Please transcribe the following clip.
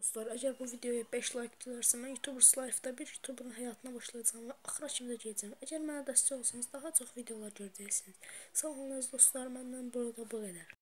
dostlar. Əgər bu videoya 5 like gələrsə, mən YouTubers Life-da bir YouTuberın həyatına başlayacağım və axıra kimi də gedəcəm. Əgər mənə dəstək olsanız, daha çox videolar görəcəksiniz. Sağ olun dostlar, məndən burada bu qədər.